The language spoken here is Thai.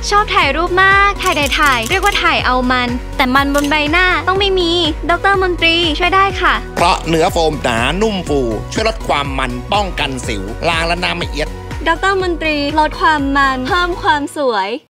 ชอบถ่ายรูปมากถ่ายเรียกว่าถ่ายเอามันแต่มันบนใบหน้าต้องไม่มีดร.มนตรีช่วยได้ค่ะเพราะเนื้อโฟมหนานุ่มฟูช่วยลดความมันป้องกันสิวล้างและหน้าไม่เอียดดร.มนตรีลดความมันเพิ่มความสวย